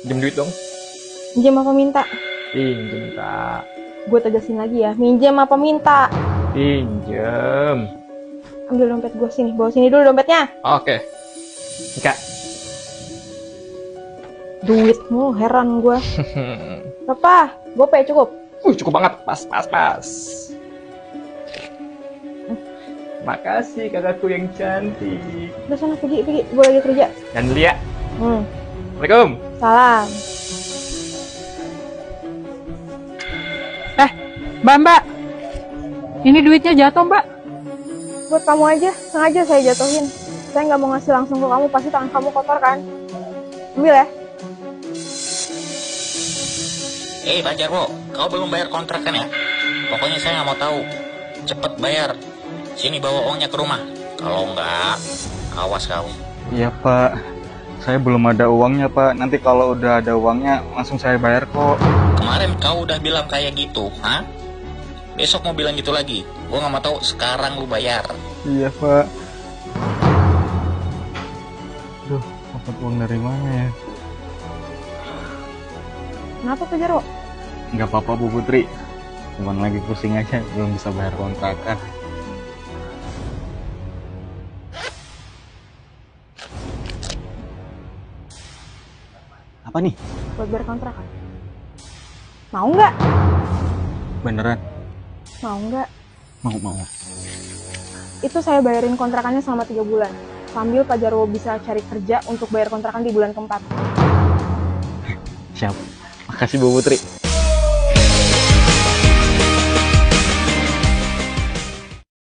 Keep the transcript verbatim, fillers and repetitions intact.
Pinjem duit dong. Minjem apa minta? Pinjem, Kak. Gue tegasin lagi ya, minjem apa minta? Pinjem. Ambil dompet gue sini, bawa sini dulu dompetnya. Oke. Nih, Kak. Duitmu, heran gue. Apa? Gopay cukup? Uh, cukup banget. Pas, pas, pas. Makasih kakakku yang cantik. Udah sana pergi, pergi. Gue lagi kerja. Dan dulu ya. Hmm. Assalamualaikum. Salam. Eh, Mbak, Mbak. Ini duitnya jatuh, Mbak. Buat kamu aja, sengaja saya jatuhin. Saya nggak mau ngasih langsung ke kamu, pasti tangan kamu kotor kan? Ambil ya. Eh, Pak Jarwo, kau belum bayar kontrakan ya? Pokoknya saya nggak mau tahu. Cepet bayar. Sini bawa uangnya ke rumah. Kalau enggak, awas kau. Iya Pak, saya belum ada uangnya Pak. Nanti kalau udah ada uangnya langsung saya bayar kok. Kemarin kau udah bilang kayak gitu, ha? Besok mau bilang gitu lagi. Gua nggak mau tahu. Sekarang lu bayar. Iya Pak. Duh, dapat uang dari mana ya? Kenapa Pak Jarwo? Nggak apa-apa Bu Putri. Cuman lagi pusing aja, belum bisa bayar kontrakan. Apa nih? Buat bayar kontrakan. Mau nggak? Beneran? Mau nggak? Mau, mau. Itu saya bayarin kontrakannya selama tiga bulan. Sambil Pak Jarwo bisa cari kerja untuk bayar kontrakan di bulan keempat. Siap. Makasih Bu Putri.